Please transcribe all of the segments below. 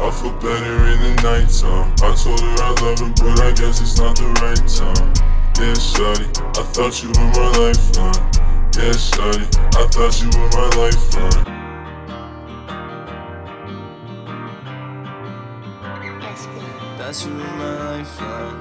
I feel better in the nighttime. I told her I love her, but I guess it's not the right time. Yeah, shawty, I thought you were my lifeline. Yeah, shawty, I thought you were my lifeline. Thought you were my lifeline.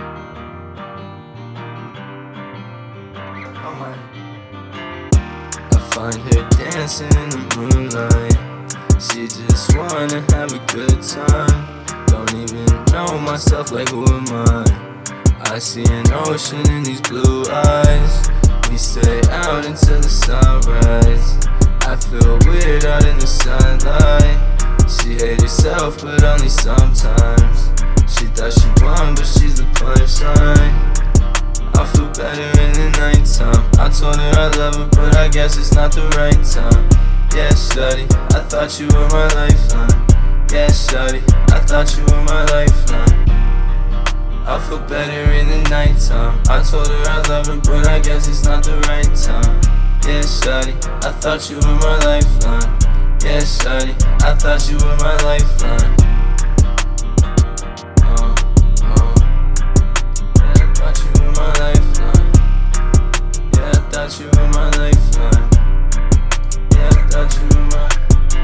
Oh my. I find her dancing in the moonlight. She just wanna have a good time. Don't even know myself, like who am I? I see an ocean in these blue eyes. We stay out until the sunrise. I feel weird out in the sunlight. She hate herself, but only sometimes. She thought she won, but she's the punchline. I feel better in the nighttime. I told her I love her, but I guess it's not the right time. Yeah, shawty, I thought you were my lifeline. Yeah, shawty, I thought you were my lifeline. I feel better in the nighttime. I told her I love her, but I guess it's not the right time. Yeah, shawty, I thought you were my lifeline. Yeah, shawty, I thought you were my lifeline. Yeah, I thought you were my lifeline. Yeah, I thought you were my lifeline. Yeah, I thought you were my.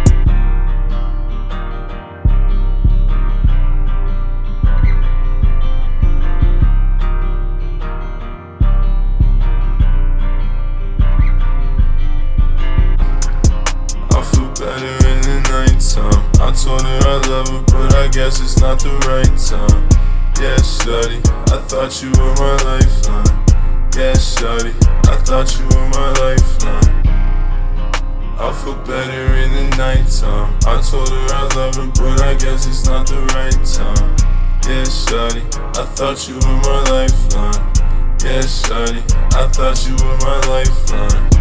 Better in the nighttime. I told her I love her, but I guess it's not the right time. Yeah, shawty, I thought you were my lifeline. Yeah, shawty, I thought you were my lifeline. I feel better in the nighttime. I told her I love her, but I guess it's not the right time. Yeah, shawty, I thought you were my lifeline. Yeah, shawty, I thought you were my lifeline.